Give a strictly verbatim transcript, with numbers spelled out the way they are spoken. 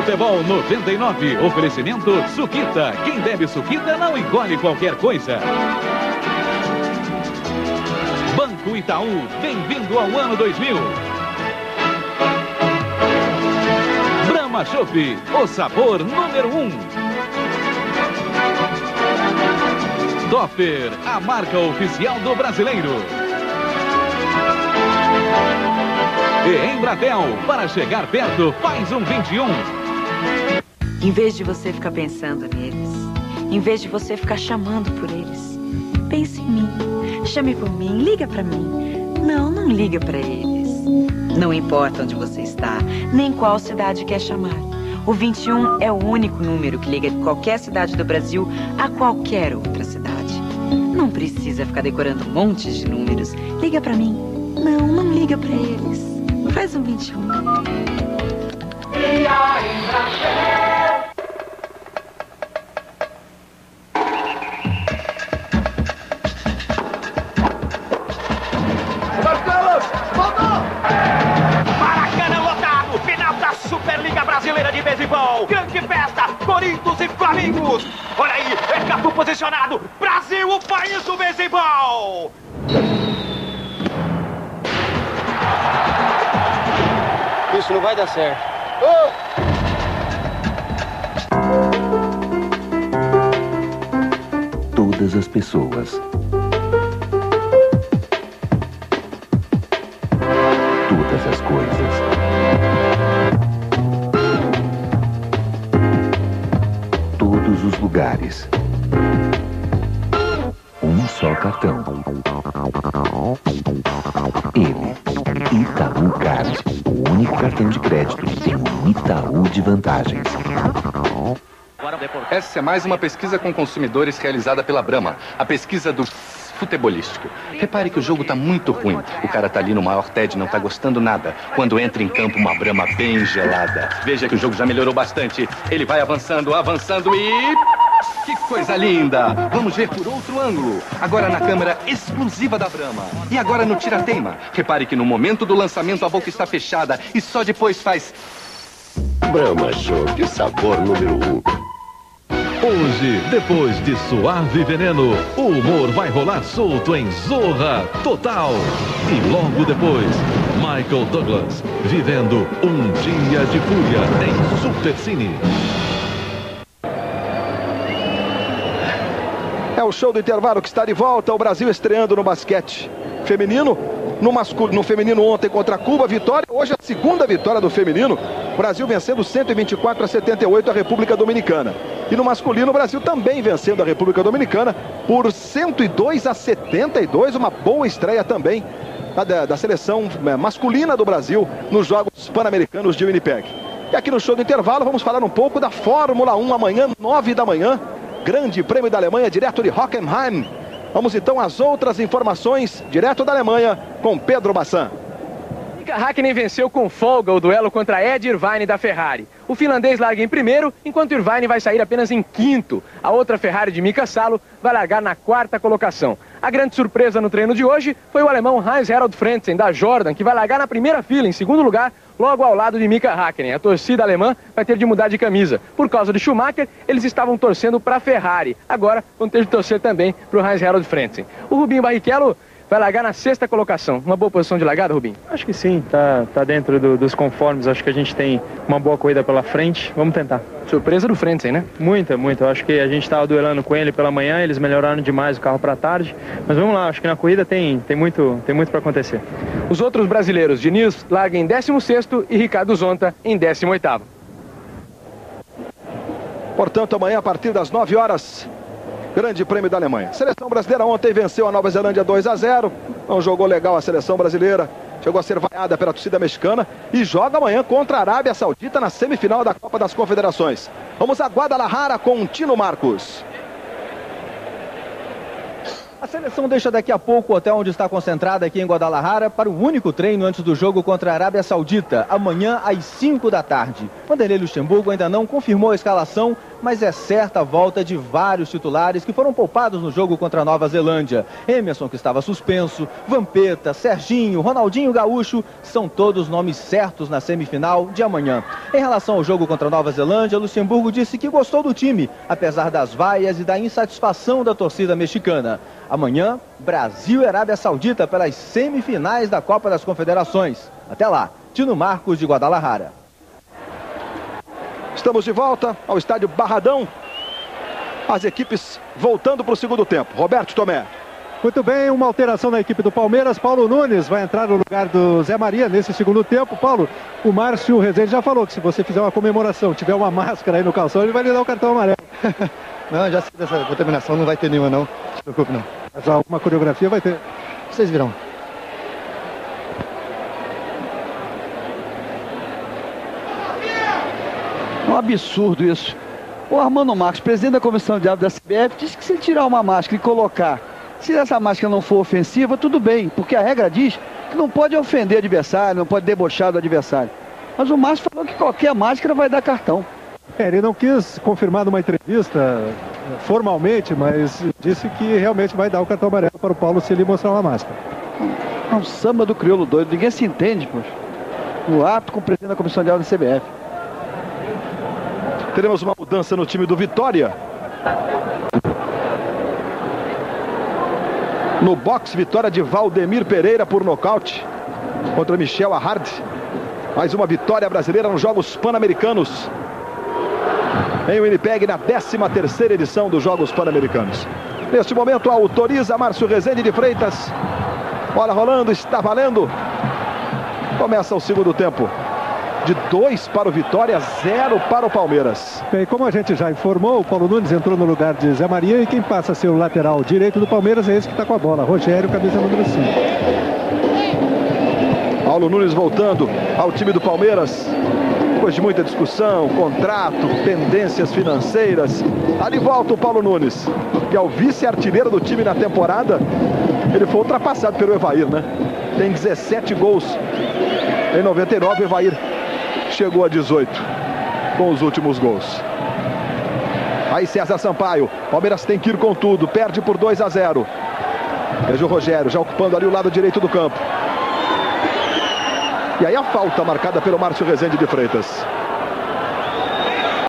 Futebol noventa e nove. Oferecimento Suquita. Quem bebe Suquita não engole qualquer coisa. Banco Itaú. Bem-vindo ao ano dois mil. Brahma Chopp. O sabor número um. Topper. A marca oficial do brasileiro. E Embratel, para chegar perto, faz um vinte e um. Em vez de você ficar pensando neles, em vez de você ficar chamando por eles, pense em mim. Chame por mim, liga pra mim. Não, não liga pra eles. Não importa onde você está, nem qual cidade quer chamar. O vinte e um é o único número que liga de qualquer cidade do Brasil a qualquer outra cidade. Não precisa ficar decorando montes de números. Liga pra mim. Não, não liga pra eles. Faz um vinte e um. Carlos, voltou! Maracanã lotado, final da Superliga Brasileira de Beisebol. Grande festa, Corinthians e Flamingos. Olha aí, é campo posicionado. Brasil, o país do beisebol. Isso não vai dar certo. Oh! Todas as pessoas. Todas as coisas. Todos os lugares. Um só cartão. Ele, Itaú Card, o único cartão de crédito que tem um Itaú de vantagens. Essa é mais uma pesquisa com consumidores realizada pela Brahma, a pesquisa do futebolístico. Repare que o jogo tá muito ruim. O cara tá ali no maior tédio, não tá gostando nada. Quando entra em campo uma Brahma bem gelada. Veja que o jogo já melhorou bastante. Ele vai avançando, avançando e... que coisa linda! Vamos ver por outro ângulo. Agora na câmera exclusiva da Brahma. E agora no tira-teima. Repare que no momento do lançamento a boca está fechada e só depois faz... Brahma Chopp, sabor número um. Hoje, depois de Suave Veneno, o humor vai rolar solto em Zorra Total. E logo depois, Michael Douglas, vivendo um dia de fúria em Supercine. É o show do intervalo que está de volta. O Brasil estreando no basquete feminino. No, masculino, no feminino ontem contra Cuba, vitória. Hoje a segunda vitória do feminino. O Brasil vencendo cento e vinte e quatro a setenta e oito a República Dominicana. E no masculino, o Brasil também vencendo a República Dominicana por cento e dois a setenta e dois. Uma boa estreia também da, da seleção masculina do Brasil nos Jogos Pan-Americanos de Winnipeg. E aqui no show do intervalo vamos falar um pouco da Fórmula um amanhã, nove da manhã. Grande Prêmio da Alemanha, direto de Hockenheim. Vamos então às outras informações, direto da Alemanha, com Pedro Bassan. Mika Häkkinen venceu com folga o duelo contra Ed Irvine da Ferrari. O finlandês larga em primeiro, enquanto Irvine vai sair apenas em quinto. A outra Ferrari de Mika Salo vai largar na quarta colocação. A grande surpresa no treino de hoje foi o alemão Heinz-Harald Frentzen, da Jordan, que vai largar na primeira fila, em segundo lugar, logo ao lado de Mika Häkkinen. A torcida alemã vai ter de mudar de camisa. Por causa de Schumacher, eles estavam torcendo para a Ferrari. Agora vão ter de torcer também para o Heinz-Harald Frentzen. O Rubinho Barrichello vai largar na sexta colocação. Uma boa posição de largada, Rubinho? Acho que sim, tá, tá dentro do, dos conformes. Acho que a gente tem uma boa corrida pela frente. Vamos tentar. Surpresa do Frentzen, né? Muita, muita. Eu acho que a gente estava duelando com ele pela manhã, eles melhoraram demais o carro para tarde. Mas vamos lá, acho que na corrida tem, tem muito, tem muito para acontecer. Os outros brasileiros, Diniz larga em décimo sexto e Ricardo Zonta em décimo oitavo. Portanto, amanhã a partir das nove horas... Grande Prêmio da Alemanha. A seleção brasileira ontem venceu a Nova Zelândia dois a zero. Não jogou legal a seleção brasileira. Chegou a ser vaiada pela torcida mexicana. E joga amanhã contra a Arábia Saudita na semifinal da Copa das Confederações. Vamos a Guadalajara com Tino Marcos. A seleção deixa daqui a pouco o hotel onde está concentrada aqui em Guadalajara para o único treino antes do jogo contra a Arábia Saudita, amanhã às cinco da tarde. Vanderlei Luxemburgo ainda não confirmou a escalação mas é certa a volta de vários titulares que foram poupados no jogo contra a Nova Zelândia. Emerson, que estava suspenso, Vampeta, Serginho, Ronaldinho Gaúcho, são todos nomes certos na semifinal de amanhã. Em relação ao jogo contra a Nova Zelândia, Luxemburgo disse que gostou do time, apesar das vaias e da insatisfação da torcida mexicana. Amanhã, Brasil e Arábia Saudita pelas semifinais da Copa das Confederações. Até lá, Tino Marcos de Guadalajara. Estamos de volta ao estádio Barradão. As equipes voltando para o segundo tempo. Roberto Tomé. Muito bem, uma alteração na equipe do Palmeiras. Paulo Nunes vai entrar no lugar do Zé Maria nesse segundo tempo. Paulo, o Márcio Rezende já falou que se você fizer uma comemoração, tiver uma máscara aí no calção, ele vai lhe dar o cartão amarelo. Não, já sei dessa contaminação, não vai ter nenhuma não. Não se preocupe não. Mas alguma coreografia vai ter. Vocês virão. É um absurdo isso. O Armando Marques, presidente da comissão de árbitros da C B F, disse que se tirar uma máscara e colocar, se essa máscara não for ofensiva, tudo bem, porque a regra diz que não pode ofender o adversário, não pode debochar do adversário. Mas o Márcio falou que qualquer máscara vai dar cartão. É, ele não quis confirmar numa entrevista formalmente, mas disse que realmente vai dar o cartão amarelo para o Paulo se ele mostrar uma máscara. É um samba do crioulo doido, ninguém se entende, poxa. No ato com o presidente da comissão de árbitros da C B F. Teremos uma mudança no time do Vitória. No boxe, vitória de Valdemir Pereira por nocaute contra Michel Ahard. Mais uma vitória brasileira nos Jogos Pan-Americanos. Em Winnipeg, na décima terceira edição dos Jogos Pan-Americanos. Neste momento, autoriza Márcio Rezende de Freitas. Bola rolando, está valendo. Começa o segundo tempo. De dois para o Vitória, zero para o Palmeiras. Bem, como a gente já informou, o Paulo Nunes entrou no lugar de Zé Maria e quem passa a ser o lateral direito do Palmeiras é esse que está com a bola, Rogério, camisa número cinco. Paulo Nunes voltando ao time do Palmeiras. Depois de muita discussão, contrato, pendências financeiras. Ali volta o Paulo Nunes, que é o vice-artilheiro do time na temporada. Ele foi ultrapassado pelo Evair, né? Tem dezessete gols em noventa e nove, o Evair chegou a dezoito com os últimos gols. Aí César Sampaio, Palmeiras tem que ir com tudo, perde por dois a zero. Veja o Rogério já ocupando ali o lado direito do campo. E aí a falta marcada pelo Márcio Rezende de Freitas.